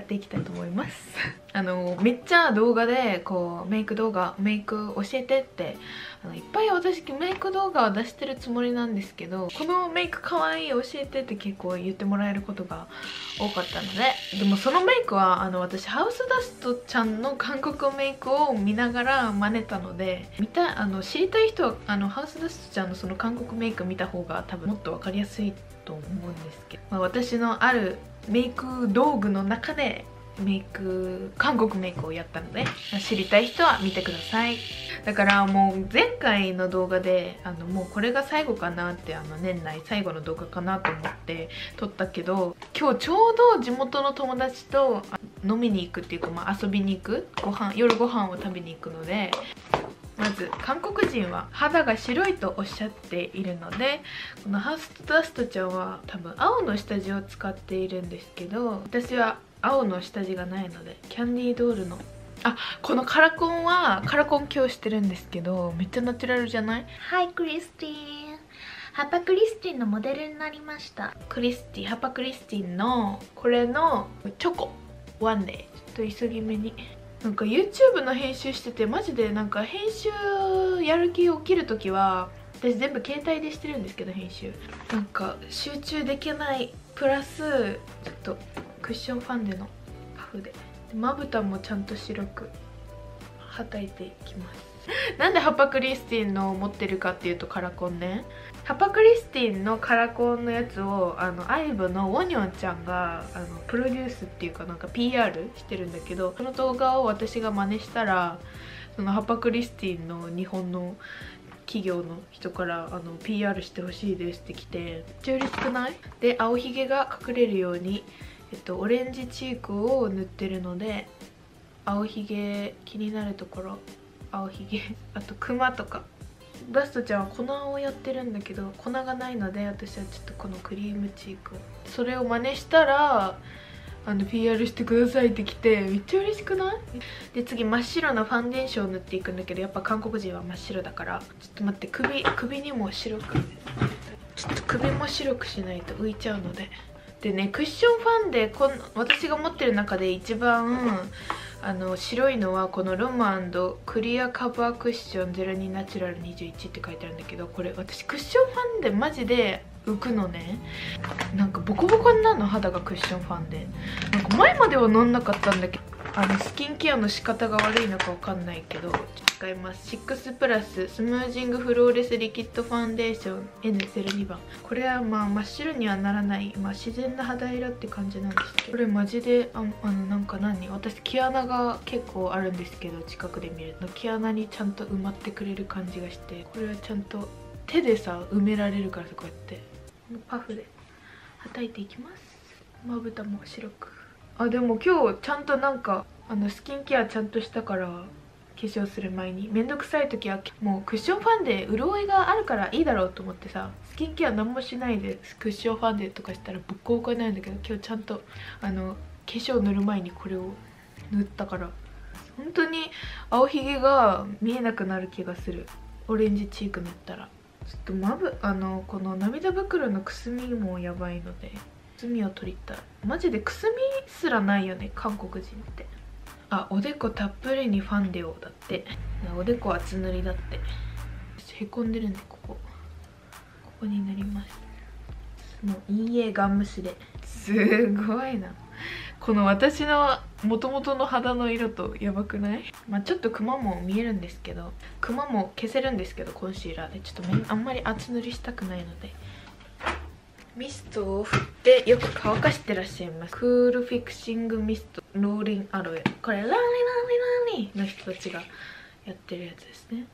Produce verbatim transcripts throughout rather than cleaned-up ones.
っていきたいと思います。あのめっちゃ動画でこうメイク動画メイク教えてってあのいっぱい私メイク動画は出してるつもりなんですけど、このメイクかわいい教えてって結構言ってもらえることが多かったので、でもそのメイクはあの私ハウスダストちゃんの韓国メイクを見ながら真似たので、見たあの知りたい人はあのハウスダストちゃんのその韓国メイク見た方が多分もっと分かりやすいと思うんですけど、まあ、私のあるメイク道具の中でメイク韓国メイクをやったので、知りたい人は見てください。だからもう前回の動画であのもうこれが最後かなって、あの年内最後の動画かなと思って撮ったけど、今日ちょうど地元の友達と飲みに行くっていうか、まあ、遊びに行くご飯夜ご飯を食べに行くので、まず韓国人は肌が白いとおっしゃっているので、このハウスダストちゃんは多分青の下地を使っているんですけど、私は青の下地がないのでキャンディードールのあこのカラコンはカラコン今日してるんですけど、めっちゃナチュラルじゃない？ はい、クリスティン。ハパクリスティンのモデルになりました。 クリスティハパクリスティンのこれのチョコワンデーちょっと急ぎ目に、なんか YouTube の編集しててマジでなんか編集やる気起きるときは私全部携帯でしてるんですけど、編集なんか集中できないプラスちょっとクッションファンデのパフでまぶたもちゃんと白くはたいていきます。なんでハパクリスティンの持ってるかっていうとカラコンね、ハパクリスティンのカラコンのやつをあのアイブのウォニョンちゃんがあのプロデュースっていうかなんか ピーアール してるんだけど、その動画を私が真似したらそのハパクリスティンの日本の企業の人からあの ピーアール してほしいですって来て、めっちゃ嬉しくない？で青ひげが隠れるように、えっと、オレンジチークを塗ってるので青ひげ気になるところ青ひげあとクマとか。ダストちゃんは粉をやってるんだけど粉がないので私はちょっとこのクリームチークをそれを真似したらあの ピーアール してくださいって来てめっちゃ嬉しくない？で次真っ白なファンデーションを塗っていくんだけど、やっぱ韓国人は真っ白だからちょっと待って、首首にも白くちょっと首も白くしないと浮いちゃうので。でね、クッションファンデこん私が持ってる中で一番あの白いのはこのロマンドクリアカバークッションゼロにナチュラルにじゅういちって書いてあるんだけど、これ私クッションファンデマジで浮くのね。なんかボコボコになるの肌がクッションファンデ。なんか前までは飲んなかったんだけど、あのスキンケアの仕方が悪いのかわかんないけど使います。シックスプラススムージングフローレスリキッドファンデーション エヌゼロに 番。これはまあ真っ白にはならない、まあ、自然な肌色って感じなんですけど、これマジでああのなんか何私毛穴が結構あるんですけど、近くで見ると毛穴にちゃんと埋まってくれる感じがして、これはちゃんと手でさ埋められるからさ、こうやってパフではたいていきます。まぶたも白く。あでも今日ちゃんとなんかあのスキンケアちゃんとしたから、化粧する前にめんどくさい時はもうクッションファンデ潤いがあるからいいだろうと思ってさ、スキンケア何もしないでクッションファンデとかしたらボッコボコになるんだけど、今日ちゃんとあの化粧塗る前にこれを塗ったから本当に青ひげが見えなくなる気がする。オレンジチーク塗ったらちょっとまぶあのこの涙袋のくすみもやばいのでくすみを取りたい。マジでくすみすらないよね韓国人って。あおでこたっぷりにファンデをだって、おでこ厚塗りだって。へこんでるんでここここに塗ります。もういいえガン無視で。すごいな、この私の元々の肌の色とやばくない？まあちょっとクマも見えるんですけど、クマも消せるんですけどコンシーラーでちょっとめあんまり厚塗りしたくないのでミストを振ってよく乾かしてらっしゃいます。クールフィクシングミストローリンアロエ、これランリランリランリの人たちがやってるやつですね。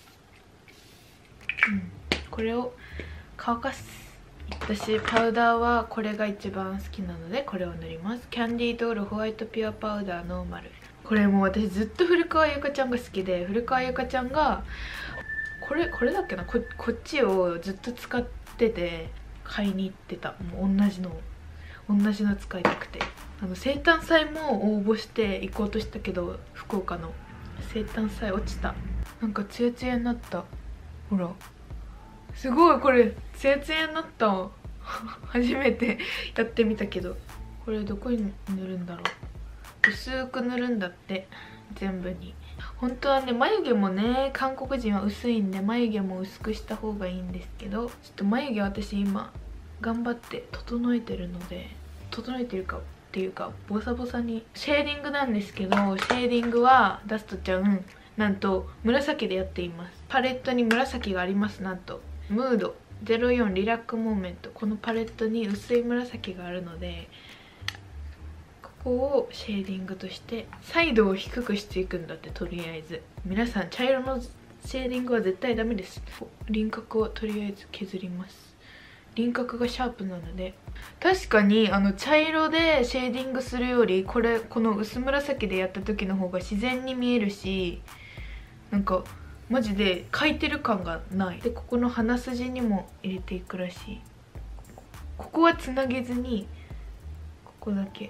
うん、これを乾かす。私パウダーはこれが一番好きなのでこれを塗ります。キャンディードールホワイトピュアパウダーノーマル。これもう私ずっと古川ゆかちゃんが好きで、古川ゆかちゃんがこれこれだっけな こ, こっちをずっと使ってて買いに行ってた。もう同じの同じの使いたくて、あの生誕祭も応募して行こうとしたけど福岡の生誕祭落ちた。なんかツヤツヤになった。ほらすごい、これツヤツヤになった初めてやってみたけど、これどこに塗るんだろう。 薄く塗るんだって、全部に。本当はね、眉毛もね、韓国人は薄いんで眉毛も薄くした方がいいんですけど、ちょっと眉毛私今頑張って整えてるので、整えてるかっていうかボサボサに。シェーディングなんですけど、シェーディングはダストちゃんなんと紫でやっています。パレットに紫があります。なんとムードゼロよんリラックモーメント、このパレットに薄い紫があるので、ここをシェーディングとしてサイドを低くしていくんだって。とりあえず皆さん茶色のシェーディングは絶対ダメです。輪郭をとりあえず削ります。輪郭がシャープなので。確かにあの茶色でシェーディングするより、これこの薄紫でやった時の方が自然に見えるし、なんかマジで描いてる感がない。でここの鼻筋にも入れていくらしい。ここはつなげずにここだけ。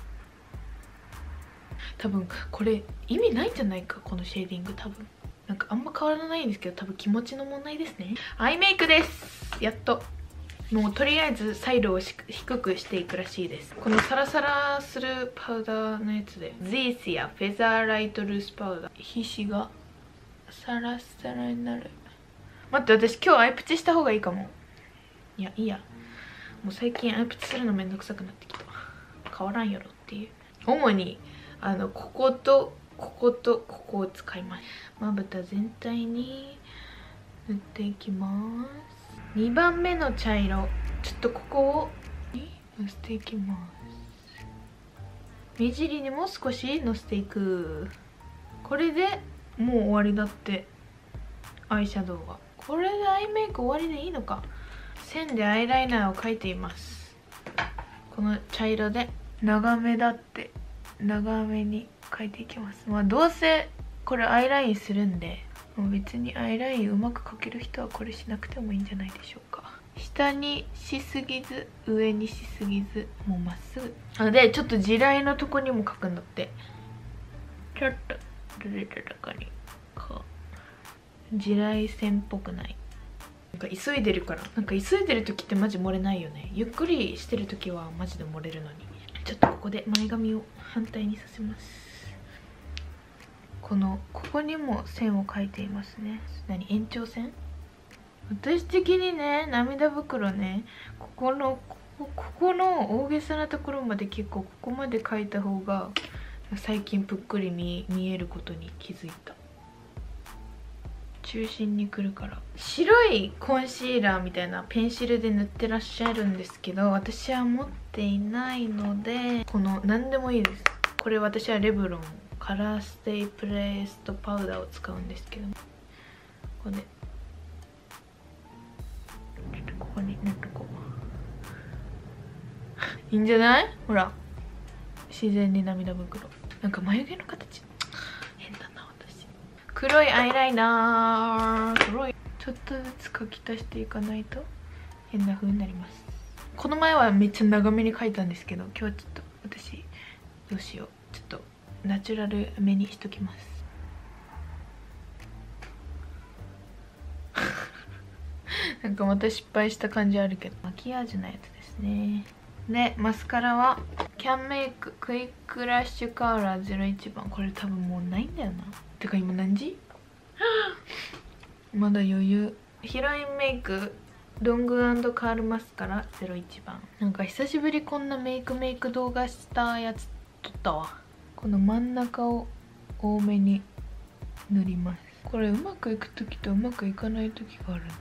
多分これ意味ないんじゃないか、このシェーディング。多分なんかあんま変わらないんですけど、多分気持ちの問題ですね。アイメイクです。やっともうとりあえずサイドを低くしていくらしいです。このサラサラするパウダーのやつで、ゼーシアフェザーライトルースパウダー、皮脂がサラサラになる。待って、私今日アイプチした方がいいかも。いやいいや、もう最近アイプチするのめんどくさくなってきた。変わらんやろっていう。主にあのこことこことここを使います。まぶた全体に塗っていきます。にばんめの茶色、ちょっとここをのせていきます。目尻にも少しのせていく。これでもう終わりだって、アイシャドウは。これでアイメイク終わりでいいのか。線でアイライナーを描いています。この茶色で長めだって、長めに描いていきます。まあどうせこれアイラインするんで、もう別にアイラインうまく描ける人はこれしなくてもいいんじゃないでしょうか。下にしすぎず上にしすぎず、もうまっすぐ。あでちょっと地雷のとこにも描くんだって。ちょっとルルルとかにこう地雷線っぽくない。なんか急いでるから、なんか急いでる時ってマジ漏れないよね。ゆっくりしてる時はマジで漏れるのに。ちょっとここで前髪を反対にさせます。このここにも線を描いていますね。何、延長線。私的にね、涙袋ね、ここのここ、ここの大げさなところまで結構ここまで描いた方が最近ぷっくり見見えることに気づいた。中心にくるから。白いコンシーラーみたいなペンシルで塗ってらっしゃるんですけど、私は持っていないので、この何でもいいです。これ私はレブロンカラーステイプレイストパウダーを使うんですけど、ここでちょっとここに塗っとこう。いいんじゃない？ほら、自然に涙袋。なんか眉毛の形変だな私。黒いアイライナー、黒いちょっとずつ描き足していかないと変な風になります。この前はめっちゃ長めに描いたんですけど、今日はちょっと私どうしよう、ちょっとナチュラルめにしときます。なんかまた失敗した感じあるけど、マキアージュのやつですね。でマスカラはキャンメイククイックラッシュカーラーゼロいちばん。これ多分もうないんだよな。てか今何時まだ余裕。ヒロインメイクロング&カールマスカラゼロいちばん。なんか久しぶりこんなメイクメイク動画したやつ撮ったわ。この真ん中を多めに塗ります。これうまくいく時とうまくいかない時があるんです。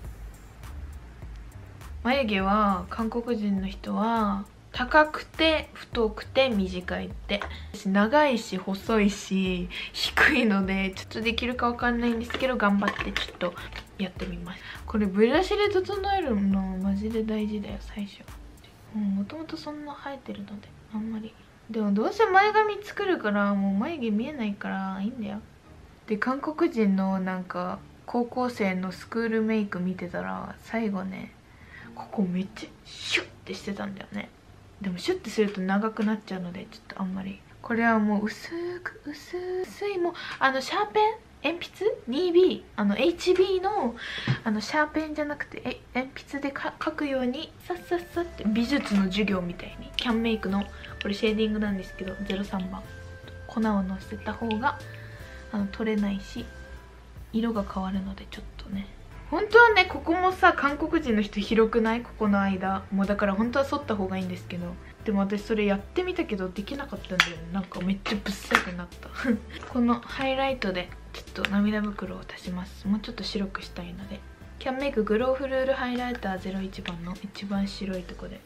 眉毛は韓国人の人は高くて太くて短いって。私長いし細いし低いのでちょっとできるかわかんないんですけど、頑張ってちょっとやってみます。これブラシで整えるのマジで大事だよ最初。もともとそんな生えてるのであんまり。でもどうせ前髪作るからもう眉毛見えないからいいんだよ。で韓国人のなんか高校生のスクールメイク見てたら最後ね、ここめっちゃシュッてしてたんだよね。でもシュッてすると長くなっちゃうのでちょっとあんまり。これはもう薄く薄いもうあのシャーペン鉛筆 にビー あの エイチビー のあのシャーペンじゃなくてえ鉛筆でか描くようにさっさっさって美術の授業みたいにキャンメイクのこれシェーディングなんですけどゼロさんばん粉をのせた方があの取れないし色が変わるのでちょっとね本当はねここもさ韓国人の人広くないここの間もうだから本当は剃った方がいいんですけどでも私それやってみたけどできなかったんだよねなんかめっちゃぶっさくなったこのハイライトでちょっと涙袋を足しますもうちょっと白くしたいのでキャンメイクグローフルールハイライターゼロいちばんの一番白いとこで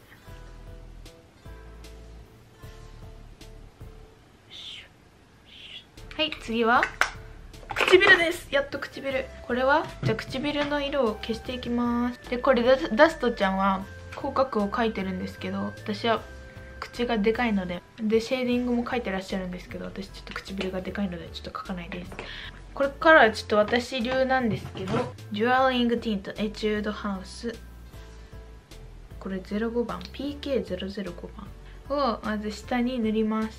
はい次は唇です。やっと唇。これはじゃあ唇の色を消していきます。でこれダストちゃんは口角を描いてるんですけど私は口がでかいのででシェーディングも描いてらっしゃるんですけど私ちょっと唇がでかいのでちょっと描かないです。これからはちょっと私流なんですけどデュアリングティントエチュードハウスこれゼロごばん ピーケーゼロゼロごばんをまず下に塗ります。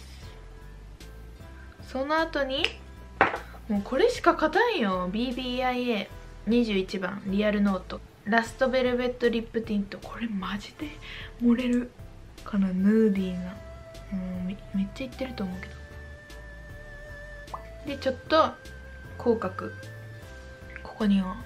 その後にもうこれしか勝たんよ ビービーアイエーにじゅういちばんリアルノートラストベルベットリップティントこれマジで漏れるかなヌーディーなうん め, めっちゃいってると思うけどでちょっと口角ここには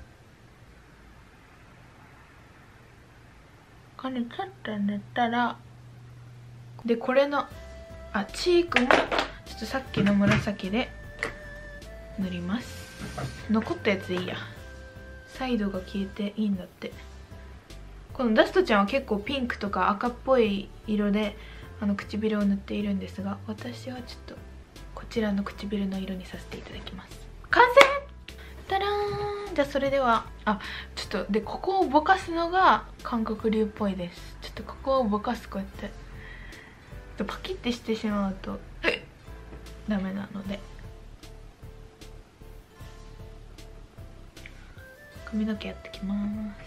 これちょっと塗ったらでこれのあチークもちょっとさっきの紫で塗ります。残ったやつでいいやサイドが消えていいんだって。このダストちゃんは結構ピンクとか赤っぽい色であの唇を塗っているんですが私はちょっとこちらの唇の色にさせていただきます。完成たらーん。じゃあそれではあちょっとでここをぼかすのが韓国流っぽいです。ちょっとここをぼかすこうやってパキッてしてしまうとダメなので髪の毛やってきます。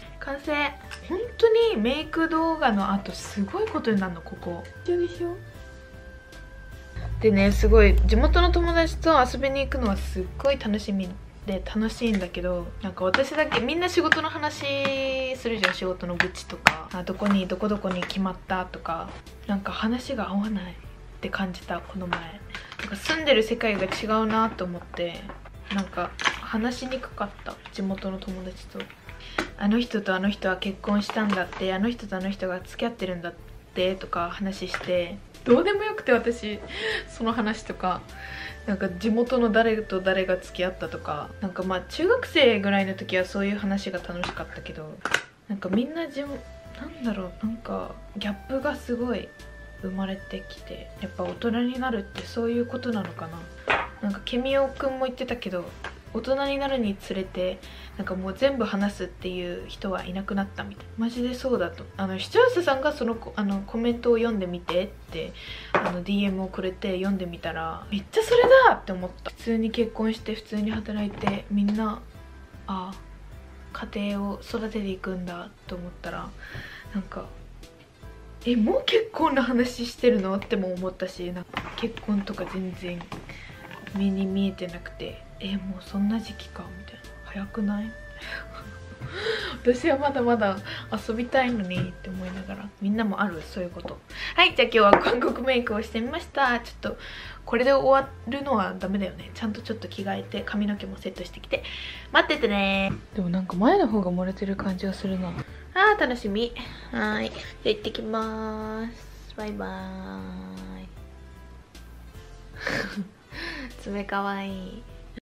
完成。本当にメイク動画の後すごいことになるのここでしょ。でねすごい地元の友達と遊びに行くのはすっごい楽しみで楽しいんだけどなんか私だけみんな仕事の話するじゃん仕事の愚痴とかあどこにどこどこに決まったとかなんか話が合わないって感じたこの前なんか住んでる世界が違うなと思ってなんか話しにくかった地元の友達とあの人とあの人は結婚したんだってあの人とあの人が付き合ってるんだってとか話してどうでもよくて私その話とかなんか地元の誰と誰が付き合ったとかなんかまあ中学生ぐらいの時はそういう話が楽しかったけどなんかみんなじなんだろうなんかギャップがすごい生まれてきてやっぱ大人になるってそういうことなのかな。なんかケミオくんも言ってたけど大人になるにつれてなんかもう全部話すっていう人はいなくなったみたい。マジでそうだとあの視聴者さんがそのあのコメントを読んでみてってあの ディーエム をくれて読んでみたらめっちゃそれだって思った。普通に結婚して普通に働いてみんなあ家庭を育てていくんだと思ったらなんかえもう結婚の話してるのっても思ったしなんか結婚とか全然目に見えてなくてえもうそんな時期かみたいな早くない私はまだまだ遊びたいのにって思いながらみんなもあるそういうこと。はいじゃあ今日は韓国メイクをしてみました。ちょっとこれで終わるのはダメだよね。ちゃんとちょっと着替えて髪の毛もセットしてきて待っててね。でもなんか前の方が漏れてる感じがするなあー楽しみ。はいじゃあ行ってきます。バイバーイ爪かわいい。